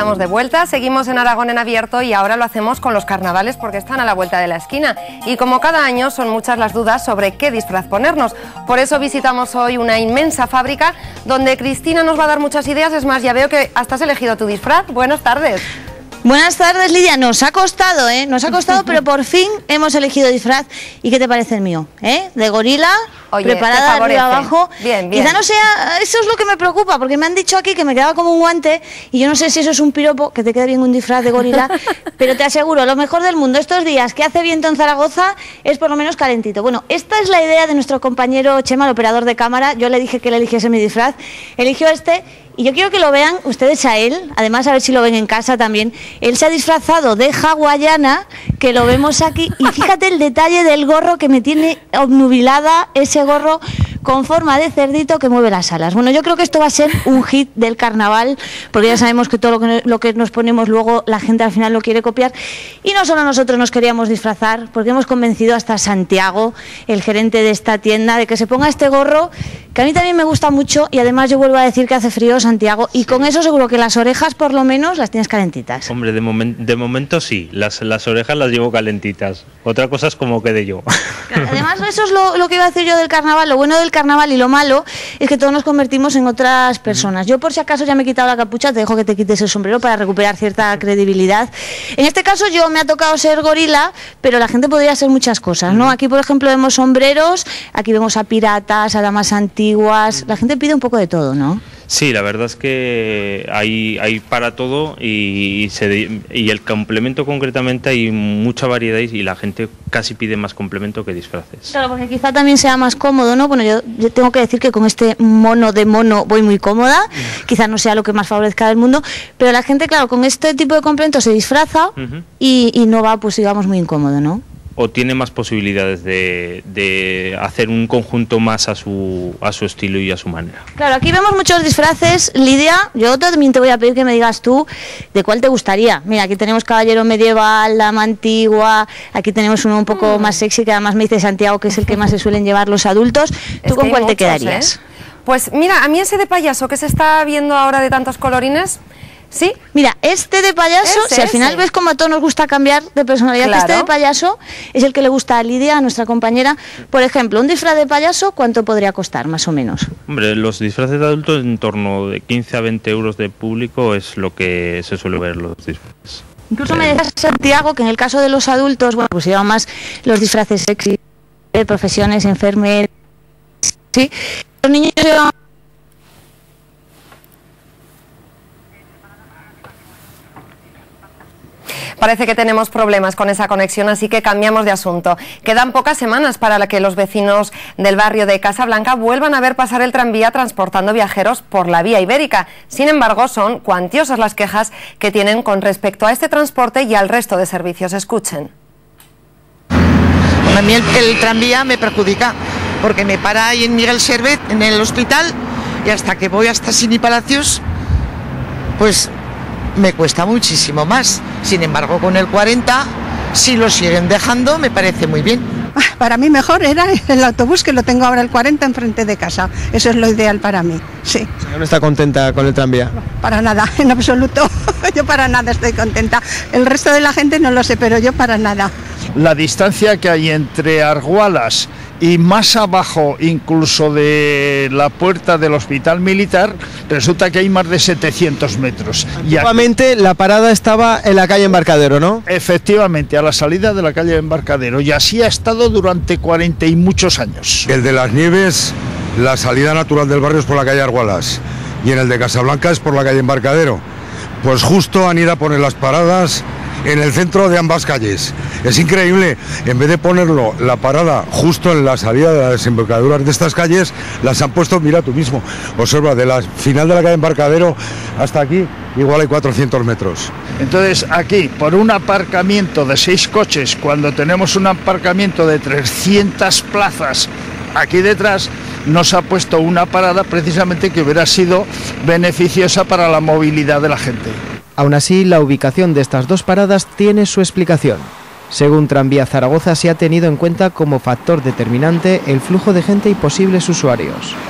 estamos de vuelta, seguimos en Aragón en abierto y ahora lo hacemos con los carnavales porque están a la vuelta de la esquina. Y como cada año son muchas las dudas sobre qué disfraz ponernos. Por eso visitamos hoy una inmensa fábrica donde Cristina nos va a dar muchas ideas. Es más, ya veo que hasta has elegido tu disfraz. Buenas tardes. Buenas tardes, Lidia. Nos ha costado, nos ha costado, pero por fin hemos elegido disfraz. ¿Y qué te parece el mío? De gorila, oye, preparada de arriba abajo. Bien, bien. Quizá no sea, eso es lo que me preocupa, porque me han dicho aquí que me quedaba como un guante y yo no sé si eso es un piropo, que te quede bien un disfraz de gorila, pero te aseguro, lo mejor del mundo estos días que hace viento en Zaragoza es por lo menos calentito. Bueno, esta es la idea de nuestro compañero Chema, el operador de cámara. Yo le dije que le eligiese mi disfraz, eligió este. Y yo quiero que lo vean ustedes a él, además a ver si lo ven en casa también. Él se ha disfrazado de hawaiana, que lo vemos aquí, y fíjate el detalle del gorro que me tiene obnubilada, ese gorro con forma de cerdito que mueve las alas. Bueno, yo creo que esto va a ser un hit del carnaval, porque ya sabemos que todo lo que nos ponemos luego la gente al final lo quiere copiar. Y no solo nosotros nos queríamos disfrazar, porque hemos convencido hasta Santiago, el gerente de esta tienda, de que se ponga este gorro, que a mí también me gusta mucho, y además yo vuelvo a decir que hace frío, Santiago, y con eso seguro que las orejas por lo menos las tienes calentitas. Hombre, de momento sí, las orejas las llevo calentitas. Otra cosa es como quede yo. Además, eso es lo que iba a decir yo del carnaval. Lo bueno del carnaval y lo malo es que todos nos convertimos en otras personas. Yo, por si acaso, ya me he quitado la capucha, te dejo que te quites el sombrero para recuperar cierta credibilidad. En este caso yo me ha tocado ser gorila, pero la gente podría ser muchas cosas, ¿no? Aquí, por ejemplo, vemos sombreros, aquí vemos a piratas, a damas antiguas. La gente pide un poco de todo, ¿no? Sí, la verdad es que hay para todo y el complemento concretamente hay mucha variedad y la gente casi pide más complemento que disfraces. Claro, porque quizá también sea más cómodo, ¿no? Bueno, yo tengo que decir que con este mono de mono voy muy cómoda, quizá no sea lo que más favorezca del mundo, pero la gente, claro, con este tipo de complemento se disfraza y no va, pues digamos, muy incómodo, ¿no? O tiene más posibilidades de hacer un conjunto más a su estilo y a su manera. Claro, aquí vemos muchos disfraces. Lidia, yo también te voy a pedir que me digas tú de cuál te gustaría. Mira, aquí tenemos caballero medieval, dama antigua, aquí tenemos uno un poco más sexy, que además me dice Santiago que es el que más se suelen llevar los adultos. ¿Tú con cuál te quedarías? Pues mira, a mí ese de payaso que se está viendo ahora de tantos colorines... ¿Sí? Mira, este de payaso, si al final ves como a todos nos gusta cambiar de personalidad, claro. Este de payaso es el que le gusta a Lidia, a nuestra compañera. Por ejemplo, un disfraz de payaso, ¿cuánto podría costar, más o menos? Hombre, los disfraces de adultos en torno de 15 a 20 euros de público es lo que se suele ver los disfraces. Incluso me decía Santiago que en el caso de los adultos, bueno, pues llevan más los disfraces sexy, profesiones, enfermeras, ¿sí? Los niños llevan... Parece que tenemos problemas con esa conexión, así que cambiamos de asunto. Quedan pocas semanas para que los vecinos del barrio de Casablanca vuelvan a ver pasar el tranvía transportando viajeros por la vía ibérica. Sin embargo, son cuantiosas las quejas que tienen con respecto a este transporte y al resto de servicios. Escuchen. A mí el tranvía me perjudica, porque me para ahí en Miguel Servet, en el hospital, y hasta que voy hasta Sini Palacios, pues... me cuesta muchísimo más. Sin embargo, con el 40, si lo siguen dejando, me parece muy bien. Para mí mejor era el autobús, que lo tengo ahora el 40 enfrente de casa. Eso es lo ideal para mí, sí. ¿No está contenta con el tranvía? Para nada, en absoluto. Yo para nada estoy contenta. El resto de la gente no lo sé, pero yo para nada. La distancia que hay entre Argualas y más abajo, incluso de la puerta del hospital militar, resulta que hay más de 700 metros. Antiguamente la parada estaba en la calle Embarcadero, ¿no? Efectivamente, a la salida de la calle Embarcadero, y así ha estado durante 40 y muchos años. El de Las Nieves, la salida natural del barrio es por la calle Argualas, y en el de Casablanca es por la calle Embarcadero. Pues justo han ido a poner las paradas en el centro de ambas calles. Es increíble, en vez de ponerlo la parada justo en la salida de las desembocaduras de estas calles, las han puesto, mira tú mismo, observa, de la final de la calle Embarcadero hasta aquí, igual hay 400 metros. Entonces aquí, por un aparcamiento de 6 coches, cuando tenemos un aparcamiento de 300 plazas aquí detrás, nos ha puesto una parada precisamente que hubiera sido beneficiosa para la movilidad de la gente. Aún así, la ubicación de estas dos paradas tiene su explicación. Según Tranvía Zaragoza, se ha tenido en cuenta como factor determinante el flujo de gente y posibles usuarios.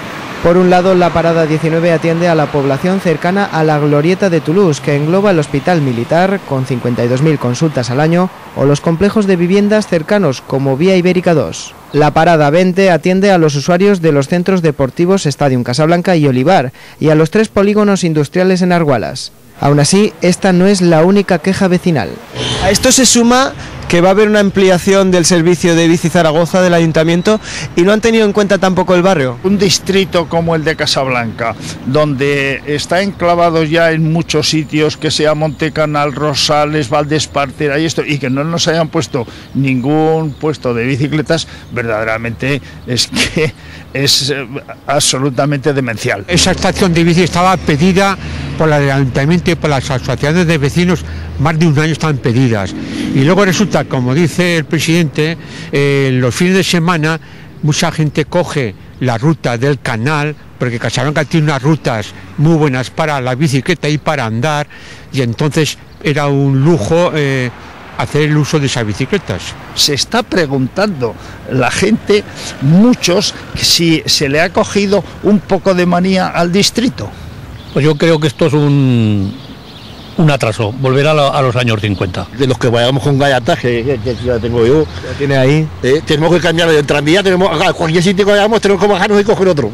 Por un lado, la parada 19 atiende a la población cercana a la Glorieta de Toulouse, que engloba el Hospital Militar, con 52.000 consultas al año, o los complejos de viviendas cercanos, como Vía Ibérica 2. La parada 20 atiende a los usuarios de los centros deportivos Stadium Casablanca y Olivar, y a los 3 polígonos industriales en Argualas. Aún así, esta no es la única queja vecinal. A esto se suma que va a haber una ampliación del servicio de Bici Zaragoza del Ayuntamiento y no han tenido en cuenta tampoco el barrio. Un distrito como el de Casablanca, donde está enclavado ya en muchos sitios, que sea Montecanal, Rosales, Valdespartera y esto, y que no nos hayan puesto ningún puesto de bicicletas, verdaderamente es que es absolutamente demencial. Esa estación de bici estaba pedida por el Ayuntamiento y por las asociaciones de vecinos, más de un año están pedidas. Y luego resulta, como dice el presidente, los fines de semana mucha gente coge la ruta del canal, porque Casablanca tiene unas rutas muy buenas para la bicicleta y para andar, y entonces era un lujo hacer el uso de esas bicicletas. Se está preguntando la gente, muchos, si se le ha cogido un poco de manía al distrito. Pues yo creo que esto es un atraso, volver a los años 50. De los que vayamos con galletas, que ya tengo yo. ¿La tiene ahí? Tenemos que cambiar de tranvía, a cualquier sitio que vayamos tenemos que bajarnos y coger otro.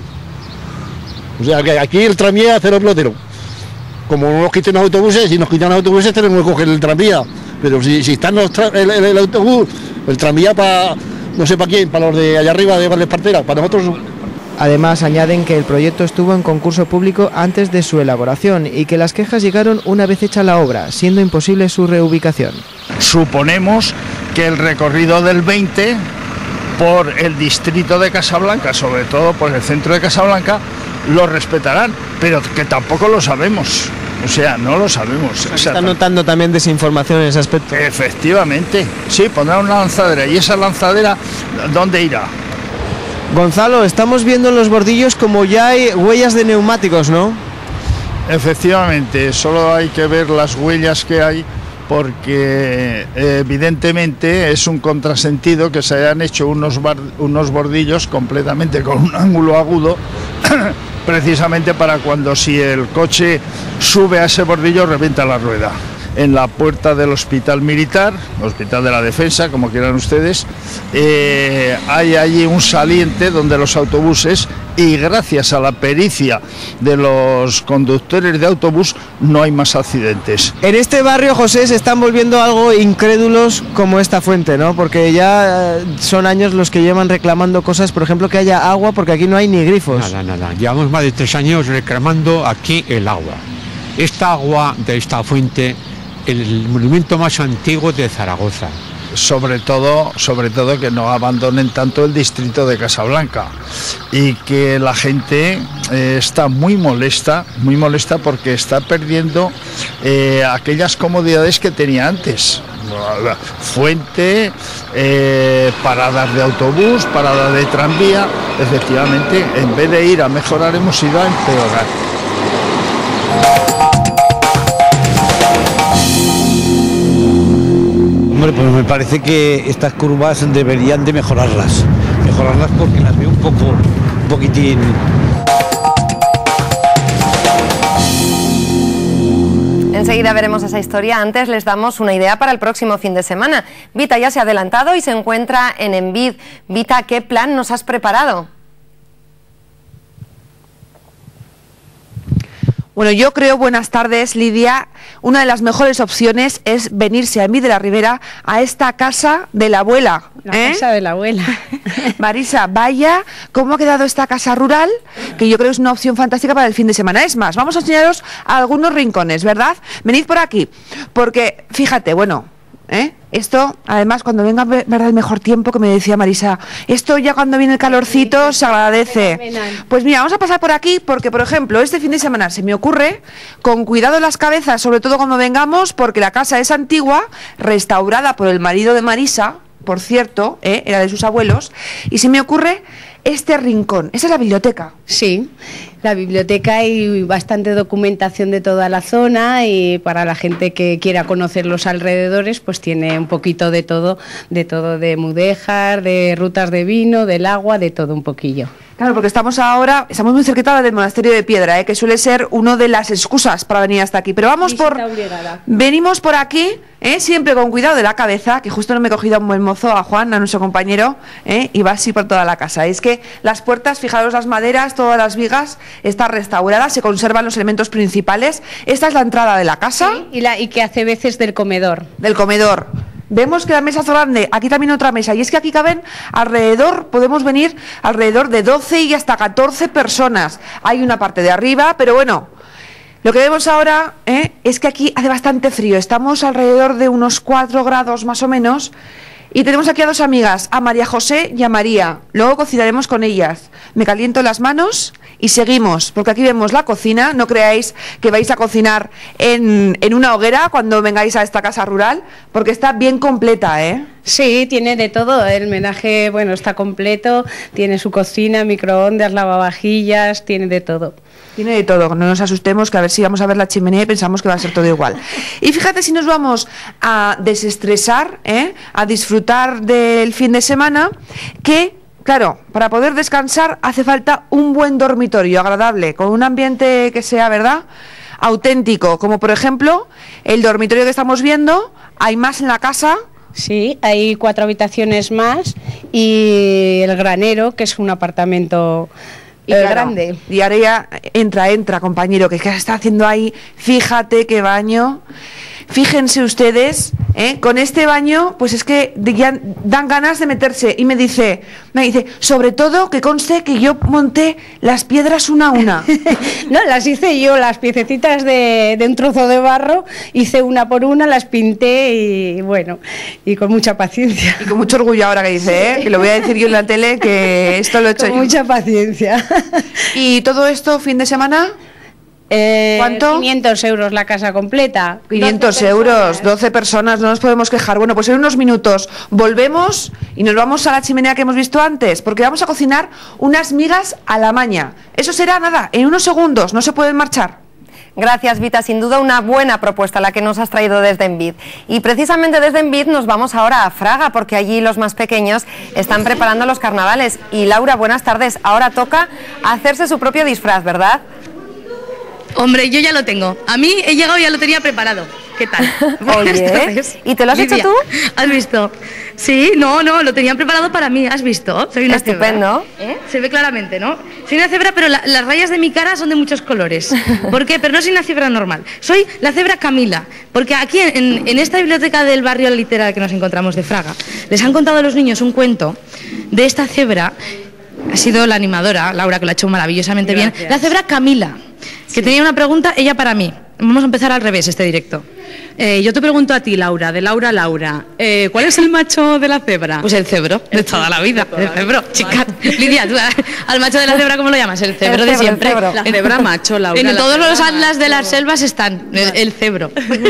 O sea, que aquí el tranvía es cero pelotero. Como no nos quiten los autobuses, si nos quitan los autobuses tenemos que coger el tranvía. Pero si están el autobús, el tranvía para, no sé para quién, para los de allá arriba de Valdespartera, para nosotros. Además, añaden que el proyecto estuvo en concurso público antes de su elaboración y que las quejas llegaron una vez hecha la obra, siendo imposible su reubicación. Suponemos que el recorrido del 20 por el distrito de Casablanca, sobre todo por el centro de Casablanca, lo respetarán, pero que tampoco lo sabemos. O sea, no lo sabemos. Se está notando también desinformación en ese aspecto. Efectivamente, sí, pondrán una lanzadera. ¿Y esa lanzadera dónde irá? Gonzalo, estamos viendo en los bordillos como ya hay huellas de neumáticos, ¿no? Efectivamente, solo hay que ver las huellas que hay, porque evidentemente es un contrasentido que se hayan hecho unos bordillos completamente con un ángulo agudo, precisamente para cuando si el coche sube a ese bordillo revienta la rueda. En la puerta del Hospital Militar, Hospital de la Defensa, como quieran ustedes, hay allí un saliente donde los autobuses, y gracias a la pericia de los conductores de autobús, no hay más accidentes. En este barrio, José, se están volviendo algo incrédulos como esta fuente, ¿no? Porque ya son años los que llevan reclamando cosas, por ejemplo, que haya agua, porque aquí no hay ni grifos. Nada. Llevamos más de 3 años reclamando aquí el agua. Esta agua de esta fuente, el monumento más antiguo de Zaragoza. Sobre todo que no abandonen tanto el distrito de Casablanca, y que la gente está muy molesta porque está perdiendo aquellas comodidades que tenía antes. Fuente, paradas de autobús, paradas de tranvía. Efectivamente, en vez de ir a mejorar, hemos ido a empeorar. Hombre, pues me parece que estas curvas deberían de mejorarlas porque las veo un poquitín. Enseguida veremos esa historia. Antes les damos una idea para el próximo fin de semana. Vita ya se ha adelantado y se encuentra en Envid. Vita, ¿qué plan nos has preparado? Bueno, yo creo, buenas tardes, Lidia, una de las mejores opciones es venirse a Envid de la Ribera, a esta casa de la abuela. La casa de la abuela. Marisa, vaya, ¿cómo ha quedado esta casa rural? Que yo creo que es una opción fantástica para el fin de semana. Es más, vamos a enseñaros algunos rincones, ¿verdad? Venid por aquí, porque, fíjate, bueno, esto, además, cuando venga ¿verdad? El mejor tiempo, que me decía Marisa, esto ya cuando viene el calorcito se agradece. Pues mira, vamos a pasar por aquí porque, por ejemplo, este fin de semana se me ocurre, con cuidado las cabezas, sobre todo cuando vengamos, porque la casa es antigua, restaurada por el marido de Marisa, por cierto, era de sus abuelos, y se me ocurre este rincón. Esa es la biblioteca. Sí, la biblioteca y bastante documentación de toda la zona, y para la gente que quiera conocer los alrededores, pues tiene un poquito de todo, de mudéjar, de rutas de vino, del agua, de todo un poquillo. Claro, porque estamos muy cerquita del Monasterio de Piedra, que suele ser una de las excusas para venir hasta aquí. Pero venimos por aquí, siempre con cuidado de la cabeza, que justo no me he cogido a un buen mozo, a Juan, a nuestro compañero, y va así por toda la casa. Es que las puertas, fijaros las maderas, todas las vigas, están restauradas, se conservan los elementos principales. Esta es la entrada de la casa. Sí, y que hace veces del comedor. Del comedor. Vemos que la mesa es grande, aquí también otra mesa, y es que aquí caben podemos venir alrededor de 12 y hasta 14 personas. Hay una parte de arriba, pero bueno, lo que vemos ahora es que aquí hace bastante frío, estamos alrededor de unos 4 grados más o menos, y tenemos aquí a dos amigas, a María José y a María. Luego cocinaremos con ellas. Me caliento las manos y seguimos, porque aquí vemos la cocina. No creáis que vais a cocinar en una hoguera cuando vengáis a esta casa rural, porque está bien completa, ¿eh? Sí, tiene de todo. El menaje, bueno, está completo. Tiene su cocina, microondas, lavavajillas, tiene de todo. Tiene de todo, no nos asustemos, que a ver si vamos a ver la chimenea y pensamos que va a ser todo igual. Y fíjate si nos vamos a desestresar, a disfrutar del fin de semana, que, claro, para poder descansar hace falta un buen dormitorio agradable, con un ambiente que sea, ¿verdad?, auténtico, como por ejemplo el dormitorio que estamos viendo. Hay más en la casa. Sí, hay 4 habitaciones más, y el granero, que es un apartamento grande. Y ahora ya entra, compañero, que está haciendo ahí. Fíjate qué baño. Fíjense ustedes, con este baño, pues es que ya dan ganas de meterse. Y me dice, sobre todo que conste que yo monté las piedras una a una. No, las hice yo, las piececitas de un trozo de barro, hice una por una, las pinté, y bueno, y con mucha paciencia. Y con mucho orgullo ahora que dice, que lo voy a decir yo en la tele, que esto lo he hecho yo. Con mucha paciencia. ¿Y todo esto fin de semana? ¿Cuánto? 500 euros la casa completa. 500 euros, 12 personas, no nos podemos quejar. Bueno, pues en unos minutos volvemos y nos vamos a la chimenea que hemos visto antes, porque vamos a cocinar unas migas a la maña. Eso será nada, en unos segundos, no se pueden marchar. Gracias, Vita. Sin duda una buena propuesta la que nos has traído desde Envid. Y precisamente desde Envid nos vamos ahora a Fraga, porque allí los más pequeños están preparando los carnavales. Y Laura, buenas tardes. Ahora toca hacerse su propio disfraz, ¿verdad? Hombre, yo ya lo tengo. A mí he llegado y ya lo tenía preparado. ¿Qué tal? Oye, ¿y te lo has hecho tú? ¿Has visto? Sí, no, lo tenían preparado para mí, ¿has visto? Soy una estupendo. Cebra. Se ve claramente, ¿no? Soy una cebra, pero las rayas de mi cara son de muchos colores. ¿Por qué? Pero no soy una cebra normal. Soy la cebra Camila, porque aquí en esta biblioteca del barrio literal que nos encontramos de Fraga, les han contado a los niños un cuento de esta cebra. Ha sido la animadora, Laura, que lo ha hecho maravillosamente bien. La cebra Camila, que tenía una pregunta, ella para mí. Vamos a empezar al revés este directo. Yo te pregunto a ti, Laura, de Laura a Laura, ¿cuál es el macho de la cebra? Pues el cebro, de toda la vida. El cebro, chica. Lidia, ¿tú al macho de la cebra cómo lo llamas? El cebro de siempre. La cebra macho, Laura. En todos los atlas de las selvas están, el cebro.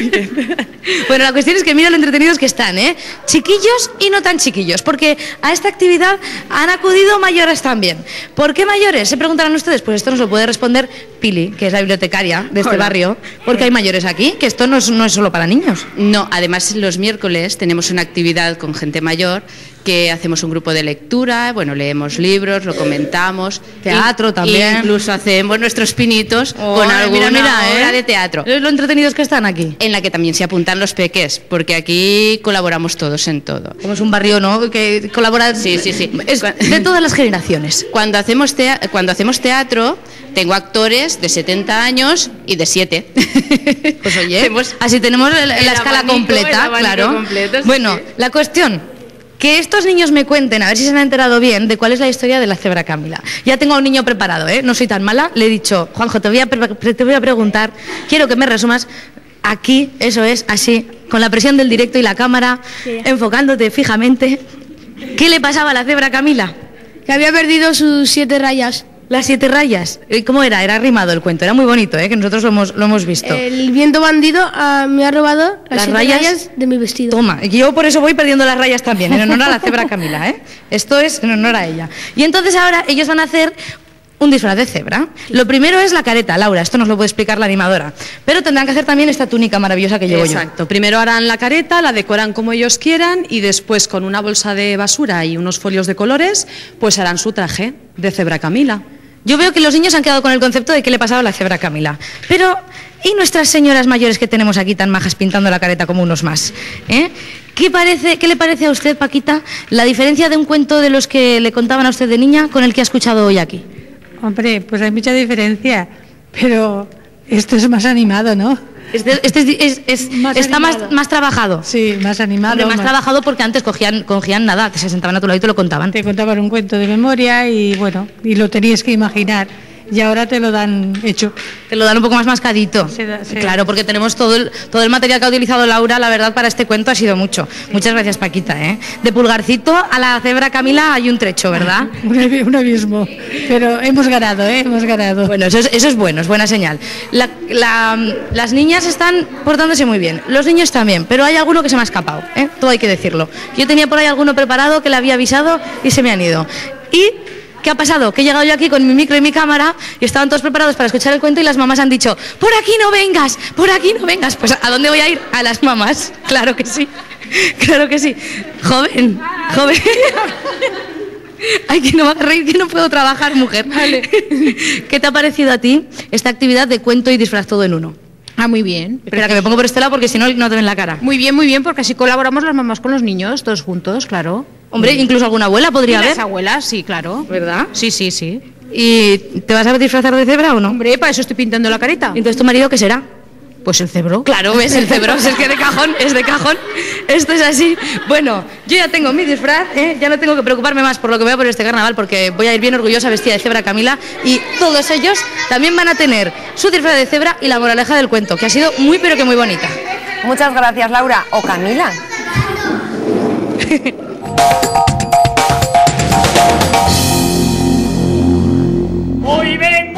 Bueno, la cuestión es que mira lo entretenidos que están, chiquillos y no tan chiquillos, porque a esta actividad han acudido mayores también. ¿Por qué mayores? Se preguntarán ustedes. Pues esto nos lo puede responder Pili, que es la bibliotecaria de este barrio, porque hay mayores aquí, que esto no es solo para niños. No, además los miércoles tenemos una actividad con gente mayor, que hacemos un grupo de lectura, bueno, leemos libros, lo comentamos. Teatro también. Incluso hacemos nuestros pinitos con alguna obra de teatro. ¿Lo entretenidos que están aquí? En la que también se apuntan los peques, porque aquí colaboramos todos en todo. Como es un barrio, ¿no?, que colabora. Sí. Es de todas las generaciones. Cuando hacemos teatro, tengo actores de 70 años y de 7. Pues oye, así tenemos la escala completa, claro. Completo, sí, bueno, la cuestión, que estos niños me cuenten, a ver si se han enterado bien, de cuál es la historia de la cebra Camila. Ya tengo a un niño preparado, no soy tan mala. Le he dicho, Juanjo, te voy a preguntar, quiero que me resumas aquí, eso es, así, con la presión del directo y la cámara, enfocándote fijamente. ¿Qué le pasaba a la cebra Camila? Que había perdido sus 7 rayas. Las 7 rayas. ¿Cómo era? Era rimado el cuento. Era muy bonito, que nosotros lo hemos visto. El viento bandido me ha robado las 7 rayas de mi vestido. Toma, y yo por eso voy perdiendo las rayas también, en honor a la cebra Camila, Esto es en honor a ella. Y entonces ahora ellos van a hacer un disfraz de cebra. Lo primero es la careta, Laura, esto nos lo puede explicar la animadora. Pero tendrán que hacer también esta túnica maravillosa que llevo yo. Exacto, primero harán la careta, la decoran como ellos quieran y después con una bolsa de basura y unos folios de colores, pues harán su traje de cebra Camila. Yo veo que los niños han quedado con el concepto de qué le pasaba a la cebra Camila. Pero, ¿y nuestras señoras mayores que tenemos aquí tan majas pintando la careta como unos más? ¿Qué le parece a usted, Paquita, la diferencia de un cuento de los que le contaban a usted de niña con el que ha escuchado hoy aquí? Hombre, pues hay mucha diferencia, pero esto es más animado, ¿no? Está más trabajado. Sí, más animado. Hombre, más trabajado porque antes cogían nada, se sentaban a tu lado y te lo contaban. Te contaban un cuento de memoria y bueno, y lo tenías que imaginar. Y ahora te lo dan hecho. Te lo dan un poco más mascadito. Sí. Claro, porque tenemos todo el material que ha utilizado Laura, la verdad, para este cuento ha sido mucho. Muchas gracias, Paquita. De Pulgarcito a la cebra Camila hay un trecho, ¿verdad? Un abismo. Pero hemos ganado, hemos ganado. Bueno, eso es bueno, es buena señal. Las niñas están portándose muy bien, los niños también, pero hay alguno que se me ha escapado, todo hay que decirlo. Yo tenía por ahí alguno preparado que le había avisado y se me han ido. Y ¿qué ha pasado? Que he llegado yo aquí con mi micro y mi cámara y estaban todos preparados para escuchar el cuento y las mamás han dicho, por aquí no vengas, por aquí no vengas. Pues ¿a dónde voy a ir? A las mamás. Claro que sí, claro que sí. Joven. Ay, que no va a reír, que no puedo trabajar, mujer. Vale. ¿Qué te ha parecido a ti esta actividad de cuento y disfraz todo en uno? Ah, muy bien. Espera, que me pongo por este lado porque si no, no te ven la cara. Muy bien, porque así colaboramos las mamás con los niños, todos juntos, claro. Hombre, incluso alguna abuela podría haber. Las abuelas, sí, claro. ¿Verdad? Sí. ¿Y te vas a disfrazar de cebra o no? Hombre, para eso estoy pintando la careta. ¿Y entonces tu marido qué será? Pues el cebro. Claro, ves el cebro, es que de cajón, es de cajón. Esto es así. Bueno, yo ya tengo mi disfraz, ya no tengo que preocuparme más por lo que voy a por este carnaval porque voy a ir bien orgullosa vestida de cebra Camila y todos ellos también van a tener su disfraz de cebra y la moraleja del cuento, que ha sido muy pero que muy bonita. Muchas gracias, Laura. O Camila. Hoy vengo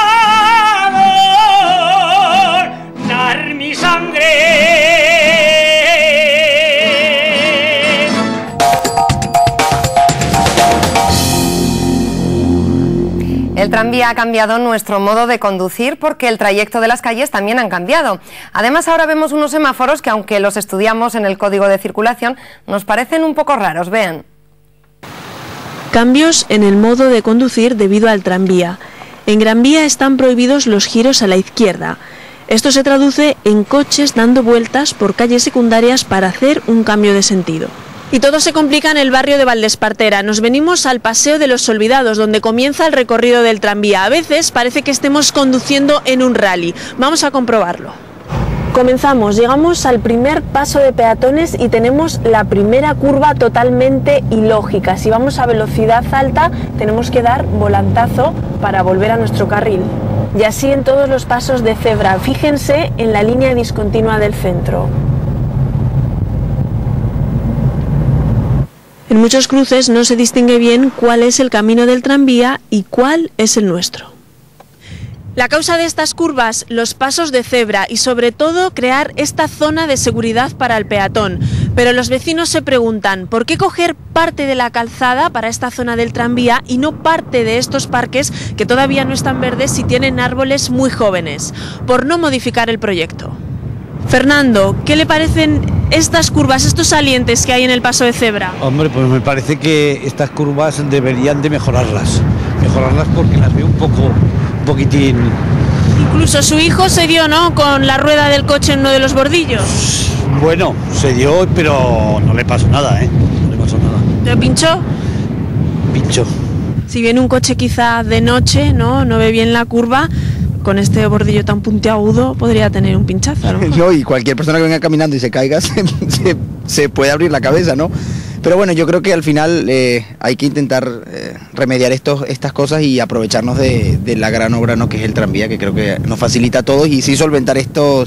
a dar mi sangre. El tranvía ha cambiado nuestro modo de conducir porque el trayecto de las calles también han cambiado. Además, ahora vemos unos semáforos que, aunque los estudiamos en el código de circulación, nos parecen un poco raros. Vean. Cambios en el modo de conducir debido al tranvía. En Gran Vía están prohibidos los giros a la izquierda. Esto se traduce en coches dando vueltas por calles secundarias para hacer un cambio de sentido. Y todo se complica en el barrio de Valdespartera. Nos venimos al Paseo de los Olvidados, donde comienza el recorrido del tranvía. A veces parece que estemos conduciendo en un rally. Vamos a comprobarlo. Comenzamos, llegamos al primer paso de peatones y tenemos la primera curva totalmente ilógica. Si vamos a velocidad alta, tenemos que dar volantazo para volver a nuestro carril. Y así en todos los pasos de cebra. Fíjense en la línea discontinua del centro. En muchos cruces no se distingue bien cuál es el camino del tranvía y cuál es el nuestro. La causa de estas curvas, los pasos de cebra y sobre todo crear esta zona de seguridad para el peatón. Pero los vecinos se preguntan, ¿por qué coger parte de la calzada para esta zona del tranvía y no parte de estos parques que todavía no están verdes y tienen árboles muy jóvenes? Por no modificar el proyecto. Fernando, ¿qué le parecen estas curvas, estos salientes que hay en el paso de cebra? Hombre, pues me parece que estas curvas deberían de mejorarlas porque las veo un poquitín. Incluso su hijo se dio, ¿no?, con la rueda del coche en uno de los bordillos. Bueno, se dio, pero no le pasó nada, no le pasó nada. ¿Lo pinchó? Pinchó. Si viene un coche quizá de noche, no ve bien la curva, con este bordillo tan puntiagudo podría tener un pinchazo, ¿no? No, y cualquier persona que venga caminando y se caiga se puede abrir la cabeza, ¿no? Pero bueno, yo creo que al final hay que intentar remediar estas cosas y aprovecharnos de la gran obra, ¿no?, que es el tranvía, que creo que nos facilita a todos, y sí solventar estos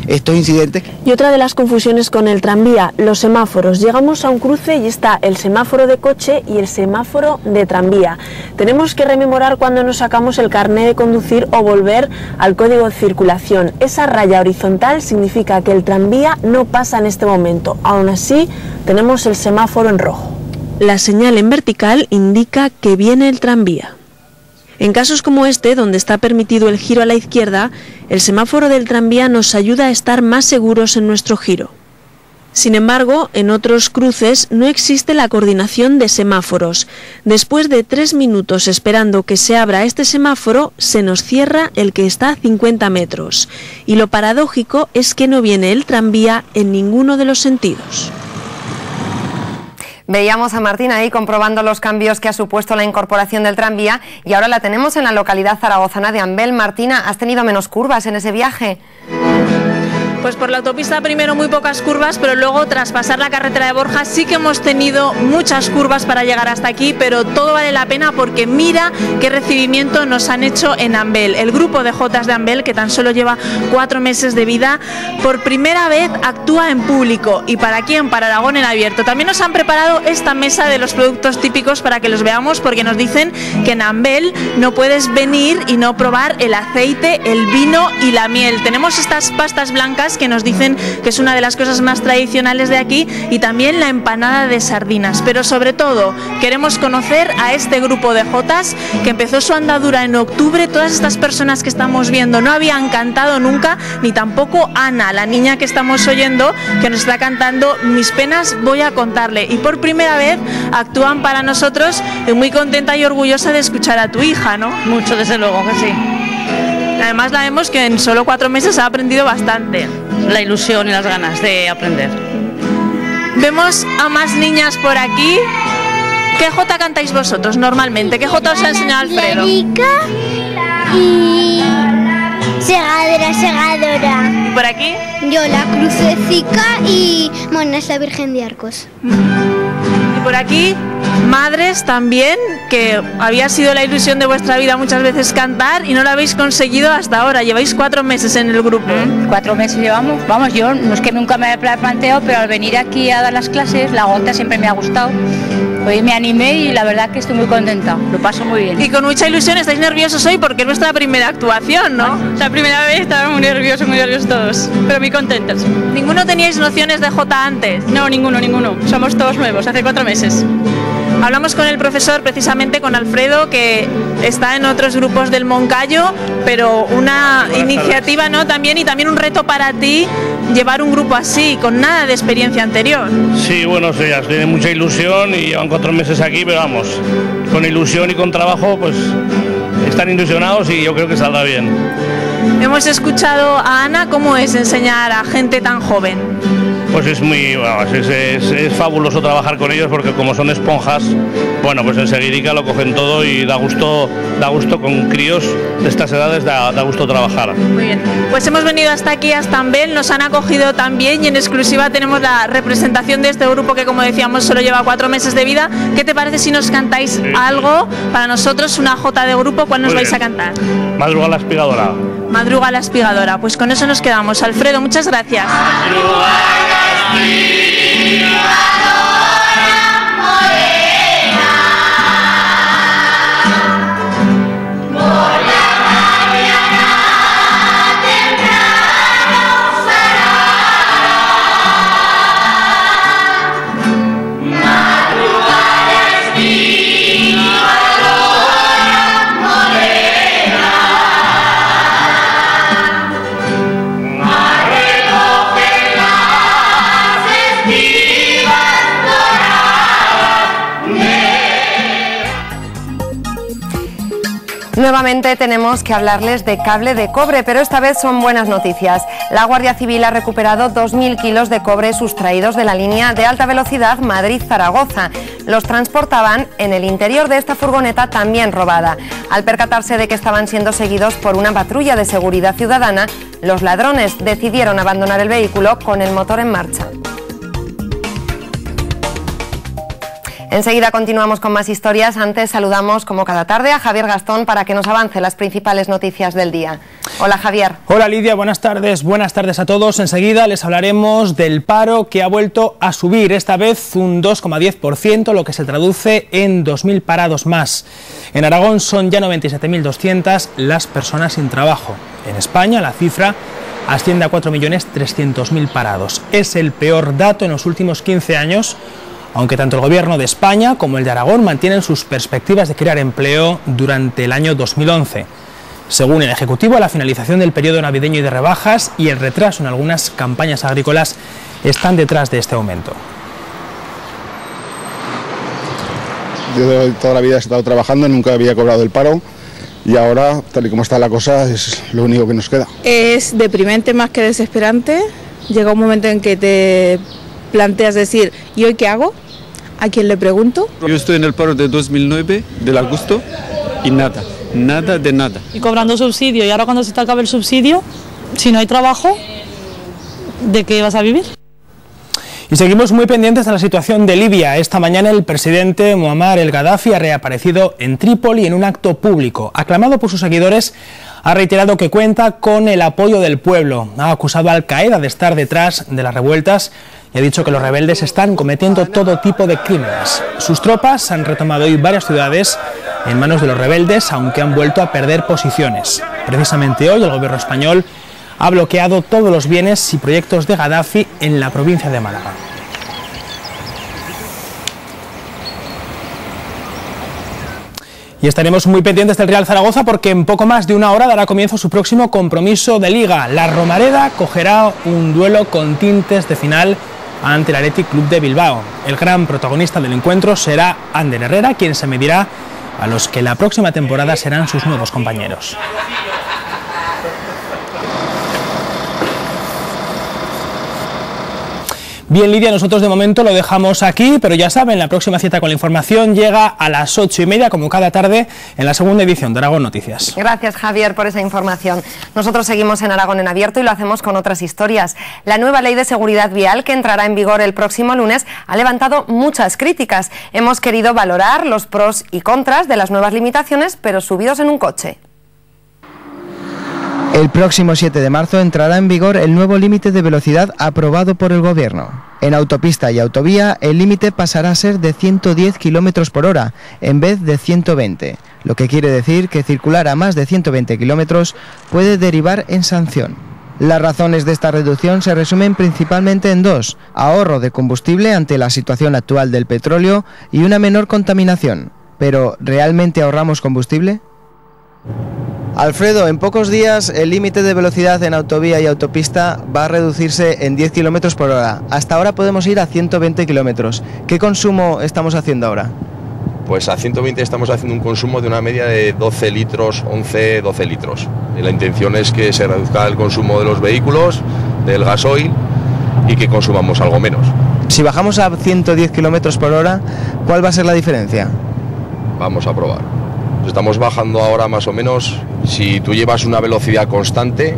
estos incidentes. Y otra de las confusiones con el tranvía, los semáforos. Llegamos a un cruce y está el semáforo de coche y el semáforo de tranvía. Tenemos que rememorar cuando nos sacamos el carné de conducir o volver al código de circulación. Esa raya horizontal significa que el tranvía no pasa en este momento. Aún así, tenemos el semáforo en rojo. La señal en vertical indica que viene el tranvía. En casos como este, donde está permitido el giro a la izquierda, el semáforo del tranvía nos ayuda a estar más seguros en nuestro giro. Sin embargo, en otros cruces no existe la coordinación de semáforos. Después de 3 minutos esperando que se abra este semáforo, se nos cierra el que está a 50 metros. Y lo paradójico es que no viene el tranvía en ninguno de los sentidos. Veíamos a Martina ahí comprobando los cambios que ha supuesto la incorporación del tranvía y ahora la tenemos en la localidad zaragozana de Ambel. Martina, ¿has tenido menos curvas en ese viaje? Pues por la autopista primero muy pocas curvas, pero luego tras pasar la carretera de Borja sí que hemos tenido muchas curvas para llegar hasta aquí, pero todo vale la pena porque mira qué recibimiento nos han hecho en Ambel. El grupo de Jotas de Ambel, que tan solo lleva 4 meses de vida, por primera vez actúa en público. ¿Y para quién? Para Aragón en Abierto. También nos han preparado esta mesa de los productos típicos para que los veamos, porque nos dicen que en Ambel no puedes venir y no probar el aceite, el vino y la miel. Tenemos estas pastas blancas que nos dicen que es una de las cosas más tradicionales de aquí, y también la empanada de sardinas. Pero sobre todo queremos conocer a este grupo de jotas que empezó su andadura en octubre. Todas estas personas que estamos viendo no habían cantado nunca, ni tampoco Ana, la niña que estamos oyendo, que nos está cantando Mis penas voy a contarle, y por primera vez actúan para nosotros. Muy contenta y orgullosa de escuchar a tu hija, ¿no? Mucho, desde luego que sí. Además la vemos que en solo 4 meses ha aprendido bastante. La ilusión y las ganas de aprender. Vemos a más niñas por aquí. ¿Qué jota cantáis vosotros normalmente? ¿Qué jota os ha enseñado Alfredo? Y segadora, segadora. ¿Y por aquí? Yo la crucecica y Mona es la Virgen de Arcos. Y por aquí, madres también, que había sido la ilusión de vuestra vida muchas veces cantar y no lo habéis conseguido hasta ahora. Lleváis 4 meses en el grupo. 4 meses llevamos. Vamos, yo no es que nunca me haya planteado, pero al venir aquí a dar las clases, la jota siempre me ha gustado. Hoy me animé y la verdad que estoy muy contenta, lo paso muy bien. Y con mucha ilusión. ¿Estáis nerviosos hoy? Porque es vuestra primera actuación, ¿no? La primera vez estábamos muy nerviosos todos, pero muy contentos. ¿Ninguno teníais nociones de jota antes? No, ninguno. Somos todos nuevos, hace 4 meses. Hablamos con el profesor, precisamente con Alfredo, que está en otros grupos del Moncayo, pero una iniciativa, ¿no? También, y también un reto para ti llevar un grupo así, con nada de experiencia anterior. Sí, bueno, sí, tienen mucha ilusión y llevan 4 meses aquí, pero vamos, con ilusión y con trabajo, pues están ilusionados y yo creo que saldrá bien. Hemos escuchado a Ana. ¿Cómo es enseñar a gente tan joven? Pues es muy, bueno, es fabuloso trabajar con ellos porque como son esponjas, bueno, pues enseguida lo cogen todo y da gusto con críos de estas edades, da gusto trabajar. Muy bien, pues hemos venido hasta aquí, hasta Ambel, nos han acogido también y en exclusiva tenemos la representación de este grupo que, como decíamos, solo lleva 4 meses de vida. ¿Qué te parece si nos cantáis algo para nosotros, una jota de grupo? ¿Cuál nos vais a cantar? Madruga la espigadora. Madruga la espigadora, pues con eso nos quedamos. Alfredo, muchas gracias. Nuevamente tenemos que hablarles de cable de cobre, pero esta vez son buenas noticias. La Guardia Civil ha recuperado 2.000 kilos de cobre sustraídos de la línea de alta velocidad Madrid-Zaragoza. Los transportaban en el interior de esta furgoneta también robada. Al percatarse de que estaban siendo seguidos por una patrulla de seguridad ciudadana, los ladrones decidieron abandonar el vehículo con el motor en marcha. Enseguida continuamos con más historias. Antes saludamos, como cada tarde, a Javier Gastón para que nos avance las principales noticias del día. Hola, Javier. Hola, Lidia, buenas tardes a todos. Enseguida les hablaremos del paro, que ha vuelto a subir, esta vez un 2,10%, lo que se traduce en 2.000 parados más. En Aragón son ya 97.200 las personas sin trabajo. En España la cifra asciende a 4.300.000 parados. Es el peor dato en los últimos 15 años, aunque tanto el Gobierno de España como el de Aragón mantienen sus perspectivas de crear empleo durante el año 2011. Según el Ejecutivo, la finalización del periodo navideño y de rebajas y el retraso en algunas campañas agrícolas están detrás de este aumento. Yo toda la vida he estado trabajando, nunca había cobrado el paro y ahora, tal y como está la cosa, es lo único que nos queda. Es deprimente más que desesperante. Llega un momento en que te planteas decir, ¿y hoy qué hago? ¿A quién le pregunto? Yo estoy en el paro de 2009, del agosto, y nada de nada. Y cobrando subsidio, y ahora cuando se te acabe el subsidio, si no hay trabajo, ¿de qué vas a vivir? Y seguimos muy pendientes de la situación de Libia. Esta mañana el presidente Muammar el Gaddafi ha reaparecido en Trípoli en un acto público. Aclamado por sus seguidores, ha reiterado que cuenta con el apoyo del pueblo. Ha acusado a Al-Qaeda de estar detrás de las revueltas y ha dicho que los rebeldes están cometiendo todo tipo de crímenes. Sus tropas han retomado hoy varias ciudades en manos de los rebeldes, aunque han vuelto a perder posiciones. Precisamente hoy el gobierno español ha bloqueado todos los bienes y proyectos de Gaddafi en la provincia de Málaga. Y estaremos muy pendientes del Real Zaragoza porque en poco más de una hora dará comienzo su próximo compromiso de Liga. La Romareda cogerá un duelo con tintes de final ante el Athletic Club de Bilbao. El gran protagonista del encuentro será Ander Herrera, quien se medirá a los que la próxima temporada serán sus nuevos compañeros. Bien, Lidia, nosotros de momento lo dejamos aquí, pero ya saben, la próxima cita con la información llega a las 8:30, como cada tarde, en la segunda edición de Aragón Noticias. Gracias, Javier, por esa información. Nosotros seguimos en Aragón en Abierto y lo hacemos con otras historias. La nueva ley de seguridad vial, que entrará en vigor el próximo lunes, ha levantado muchas críticas. Hemos querido valorar los pros y contras de las nuevas limitaciones, pero subidos en un coche. El próximo 7 de marzo entrará en vigor el nuevo límite de velocidad aprobado por el Gobierno. En autopista y autovía, el límite pasará a ser de 110 km por hora, en vez de 120, lo que quiere decir que circular a más de 120 km puede derivar en sanción. Las razones de esta reducción se resumen principalmente en dos: ahorro de combustible ante la situación actual del petróleo y una menor contaminación. Pero, ¿realmente ahorramos combustible? Alfredo, en pocos días el límite de velocidad en autovía y autopista va a reducirse en 10 km por hora. Hasta ahora podemos ir a 120 km. ¿Qué consumo estamos haciendo ahora? Pues a 120 estamos haciendo un consumo de una media de 12 litros, 11-12 litros. Y la intención es que se reduzca el consumo de los vehículos, del gasoil, y que consumamos algo menos. Si bajamos a 110 km por hora, ¿cuál va a ser la diferencia? Vamos a probar. Estamos bajando ahora más o menos, si tú llevas una velocidad constante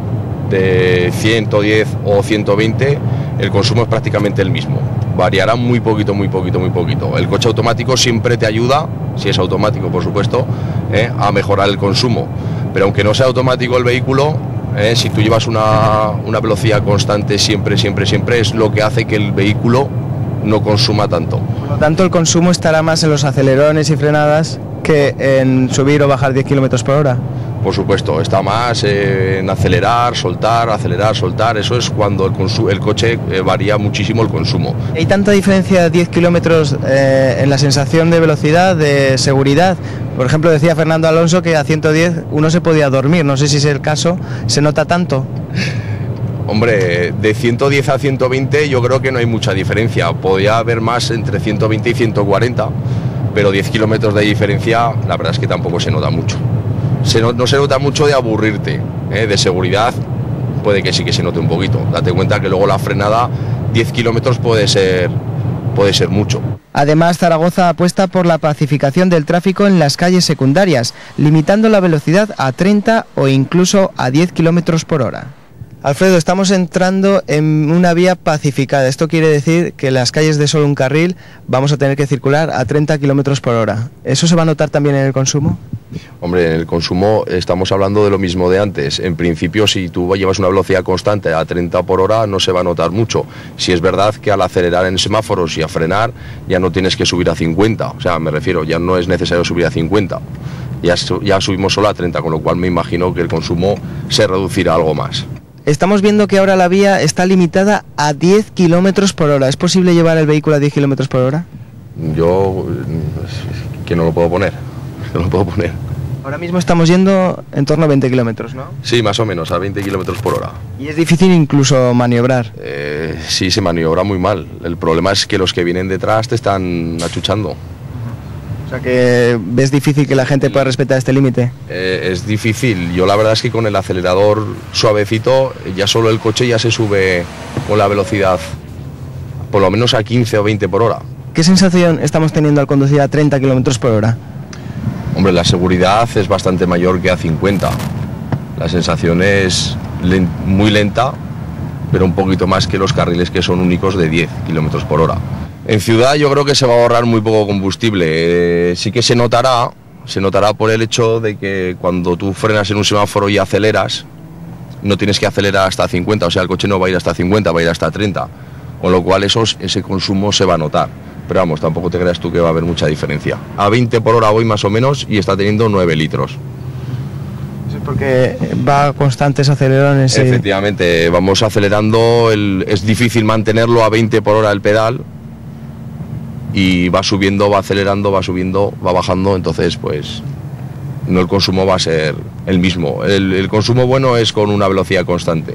de 110 o 120, el consumo es prácticamente el mismo. Variará muy poquito, muy poquito, muy poquito. El coche automático siempre te ayuda, si es automático por supuesto, a mejorar el consumo. Pero aunque no sea automático el vehículo, si tú llevas una velocidad constante siempre, es lo que hace que el vehículo no consuma tanto. Por lo tanto, el consumo estará más en los acelerones y frenadas que en subir o bajar 10 km por hora. Por supuesto, está más en acelerar, soltar, eso es cuando el coche varía muchísimo el consumo. ¿Hay tanta diferencia de 10 kilómetros en la sensación de velocidad, de seguridad? Por ejemplo, decía Fernando Alonso que a 110 uno se podía dormir, no sé si es el caso, ¿se nota tanto? Hombre, de 110 a 120 yo creo que no hay mucha diferencia, podría haber más entre 120 y 140, pero 10 kilómetros de diferencia la verdad es que tampoco se nota mucho. No se nota mucho de aburrirte, de seguridad puede que sí que se note un poquito. Date cuenta que luego la frenada 10 kilómetros puede ser mucho. Además, Zaragoza apuesta por la pacificación del tráfico en las calles secundarias, limitando la velocidad a 30 o incluso a 10 kilómetros por hora. Alfredo, estamos entrando en una vía pacificada. Esto quiere decir que en las calles de solo un carril vamos a tener que circular a 30 kilómetros por hora. ¿Eso se va a notar también en el consumo? Hombre, en el consumo estamos hablando de lo mismo de antes. En principio, si tú llevas una velocidad constante a 30 por hora, no se va a notar mucho. Si es verdad que al acelerar en semáforos y a frenar, ya no tienes que subir a 50. O sea, me refiero, ya no es necesario subir a 50. Ya subimos solo a 30, con lo cual me imagino que el consumo se reducirá algo más. Estamos viendo que ahora la vía está limitada a 10 kilómetros por hora. ¿Es posible llevar el vehículo a 10 kilómetros por hora? Yo, que no lo puedo poner. No lo puedo poner. Ahora mismo estamos yendo en torno a 20 kilómetros, ¿no? Sí, más o menos, a 20 kilómetros por hora. ¿Y es difícil incluso maniobrar? Sí, se maniobra muy mal. El problema es que los que vienen detrás te están achuchando. O sea que ves difícil que la gente pueda respetar este límite. Es difícil. Yo la verdad es que con el acelerador suavecito, ya solo el coche ya se sube con la velocidad, por lo menos a 15 o 20 por hora. ¿Qué sensación estamos teniendo al conducir a 30 kilómetros por hora? Hombre, la seguridad es bastante mayor que a 50. La sensación es muy lenta, pero un poquito más que los carriles que son únicos de 10 kilómetros por hora. En ciudad yo creo que se va a ahorrar muy poco combustible. Sí que se notará por el hecho de que cuando tú frenas en un semáforo y aceleras, no tienes que acelerar hasta 50, o sea, el coche no va a ir hasta 50, va a ir hasta 30, con lo cual ese consumo se va a notar. Pero vamos, tampoco te creas tú que va a haber mucha diferencia. A 20 por hora voy más o menos y está teniendo 9 litros. Eso es porque va a constantes acelerones. Efectivamente, vamos acelerando, es difícil mantenerlo a 20 por hora el pedal y va subiendo, va acelerando, va subiendo, va bajando, entonces pues no, el consumo va a ser el mismo. El consumo bueno es con una velocidad constante.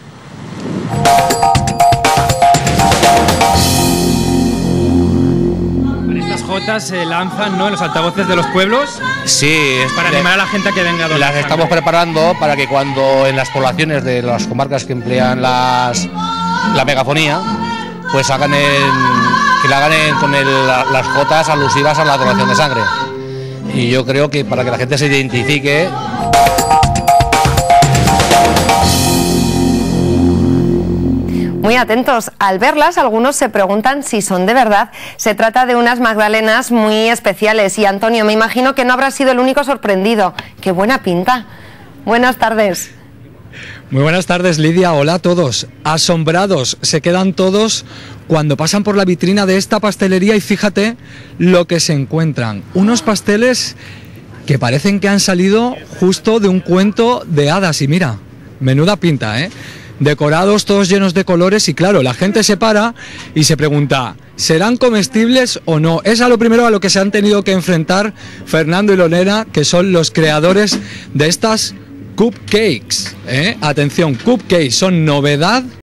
Se lanzan, ¿no?, en los altavoces de los pueblos. Sí, es para animar a la gente a que venga a donar. Las estamos preparando para que cuando en las poblaciones de las comarcas que emplean la megafonía, pues que la hagan con las jotas alusivas a la donación de sangre. Y yo creo que para que la gente se identifique. Muy atentos. Al verlas, algunos se preguntan si son de verdad. Se trata de unas magdalenas muy especiales. Y Antonio, me imagino que no habrá sido el único sorprendido. ¡Qué buena pinta! Buenas tardes. Muy buenas tardes, Lidia. Hola a todos. Asombrados se quedan todos cuando pasan por la vitrina de esta pastelería y fíjate lo que se encuentran. Unos pasteles que parecen que han salido justo de un cuento de hadas. Y mira, menuda pinta, ¿eh? Decorados, todos llenos de colores y claro, la gente se para y se pregunta, ¿serán comestibles o no? Es a lo primero a lo que se han tenido que enfrentar Fernando y Lorena, que son los creadores de estas cupcakes, ¿eh? Atención, cupcakes son novedad